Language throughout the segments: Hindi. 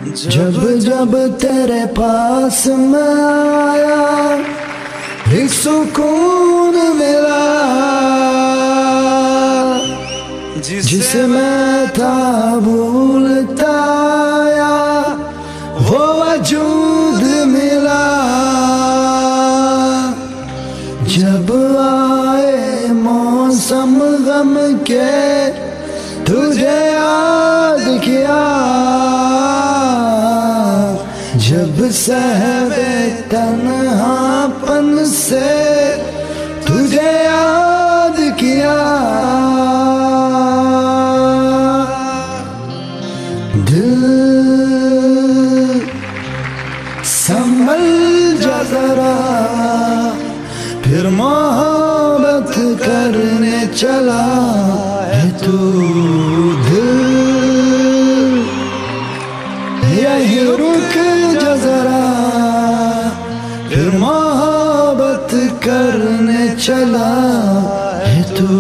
जब जब तेरे पास मैं आया एक सुकून मिला, जिसे मैं था भूलता आया वो वजूद मिला। जब आए मौसम गम के तुझे याद किया, जब सहवे तन्हापन से तुझे याद किया। दिल संभल जा जरा, फिर मोहब्बत करने चला है तू। दिल यही रुक जा जरा, फिर मोहब्बत करने चला है तू।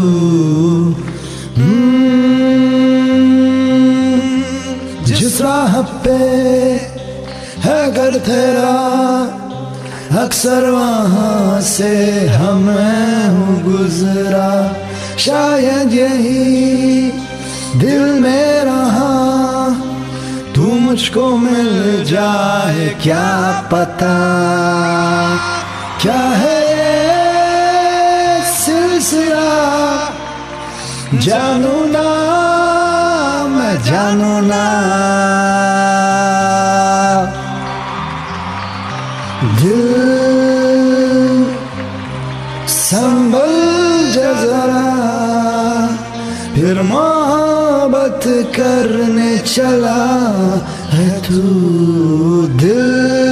जिस राह पे है घर तेरा अक्सर वहाँ से हमें हूँ गुजरा। शायद यही दिल में रहा तू मुझको मिल जाए, क्या पता क्या है ये सिलसिला। जानू ना मैं जानू ना, दिल संभल जा जरा, फिर मोहब्बत करने चला है तू। दिल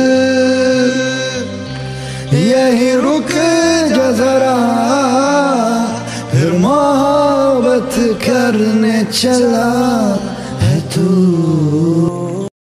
यही रुक जा जरा, फिर मोहब्बत करने चला